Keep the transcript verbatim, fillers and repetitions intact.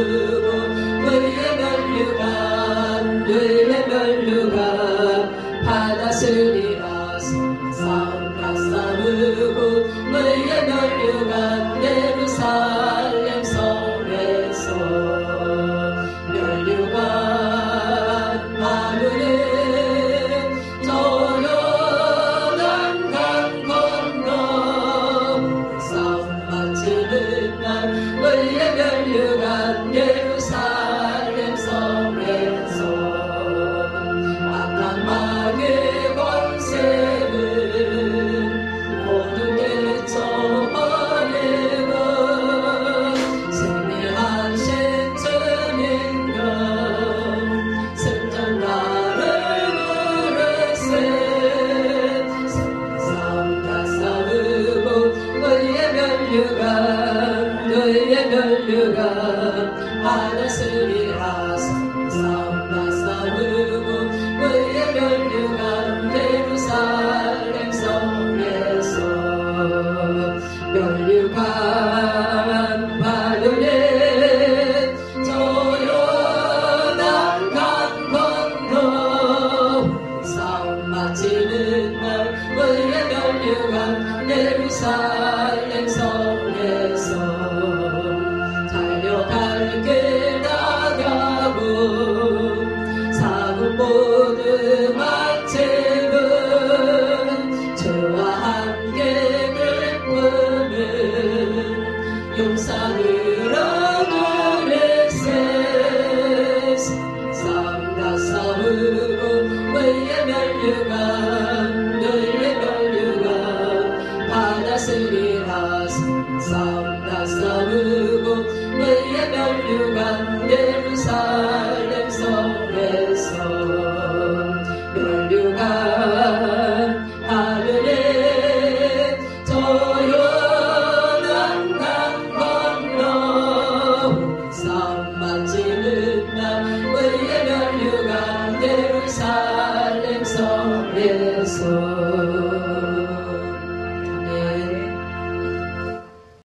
싸우고 의의 면류관 의의 면류관 받았으리라서 싸움과 싸우고 의의 면류관 예루살렘 성에서 면류관 하루에 저 요단 강 건너 싸움 마치는 날 의의 면류관 예루살렘 성에서 악한 마귀의 권세를 모두 깨쳐버리고 승리한 신주님과 승전가를 부르세 싸움과 싸우고 의의 면류관 의의 면류관 받았으리라서 싸움과 싸우고 의의 면류관 예루살렘 성에서 면류관 바르네 저 요단 강 건너 싸움 마치는 날 의의 면류관 예루살렘 성에서 달려갈 길 나가고 사고 모두 마치고 주와 함께 기쁨은 용산으로 부르세 싸움과 싸우고 의의 면류관 의의 면류관 받았으리라서 싸움과 싸우고 의의 면류관 예루살렘